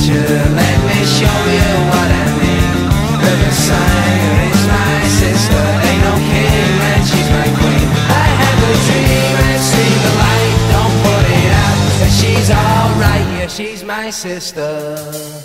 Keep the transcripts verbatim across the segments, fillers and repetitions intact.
picture, let me show you what I mean. The Messiah is my sister, ain't no king, man, she's my queen. I have a dream, I see the light, don't put it out, but she's alright, yeah, she's my sister.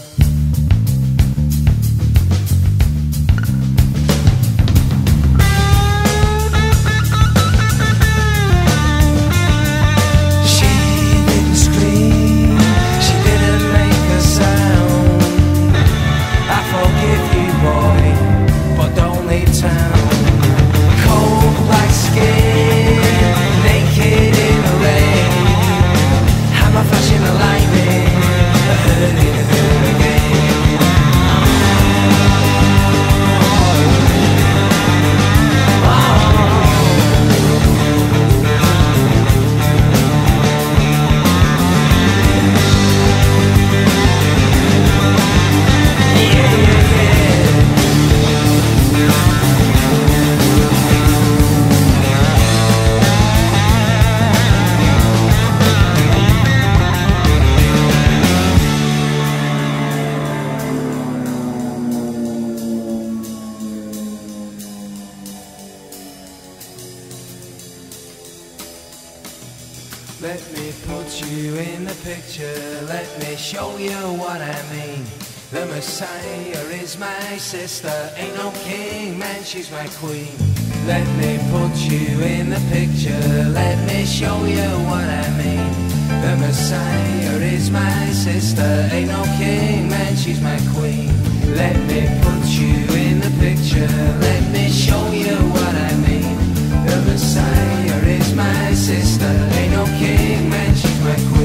Let me put you in the picture, let me show you what I mean. The Messiah is my sister, ain't no king, man, she's my queen. Let me put you in the picture, let me show you what I mean. The Messiah is my sister, ain't no king, man, she's my queen. Let me put you in the picture, let me show you what I mean. The Messiah is my sister, ain't no king, man, she's my queen.